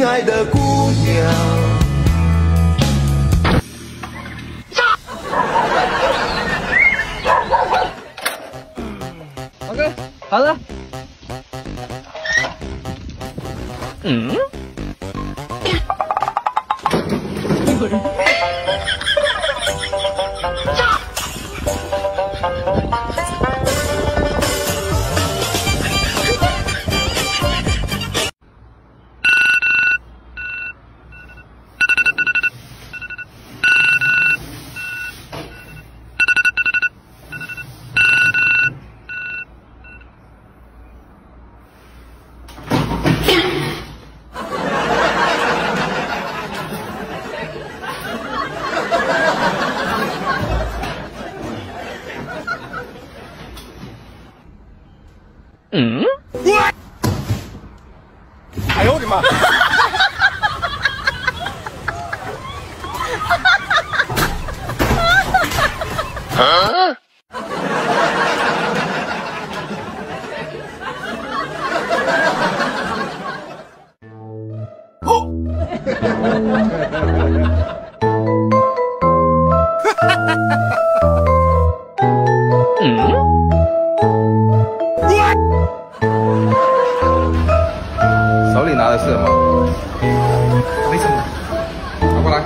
爱的姑娘。 OK， 好了。嗯。嗯？ 哎呦我的妈！啊？哦！ 嗯？ 手里拿的是什么？没什么，拿过来。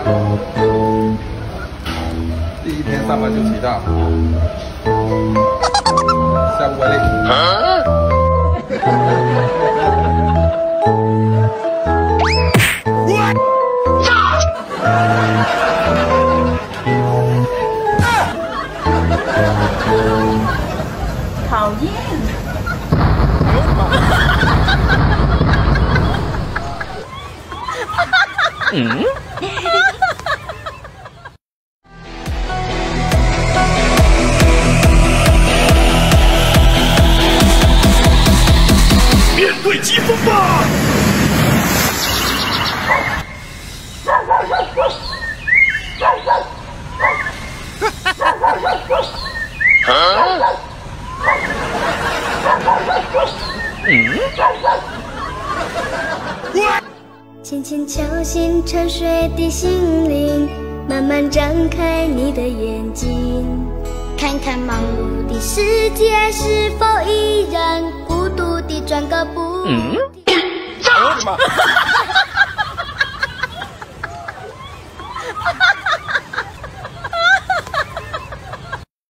第一天上班就骑到，下不为例。 讨厌。 嗯？ 面对疾风吧！ 嗯？ 轻轻敲醒沉睡的心灵，慢慢张开你的眼睛，看看忙碌的世界是否依然孤独地转个不停。 哎呦我的妈！